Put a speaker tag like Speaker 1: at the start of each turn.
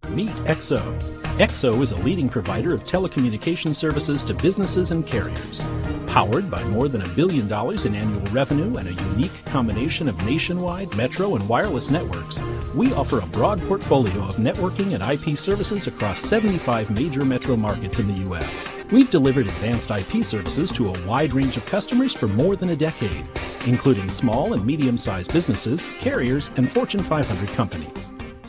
Speaker 1: Meet XO. XO is a leading provider of telecommunications services to businesses and carriers. Powered by more than $1 billion in annual revenue and a unique combination of nationwide, metro, and wireless networks, we offer a broad portfolio of networking and IP services across 75 major metro markets in the U.S. We've delivered advanced IP services to a wide range of customers for more than a decade, including small and medium-sized businesses, carriers, and Fortune 500 companies.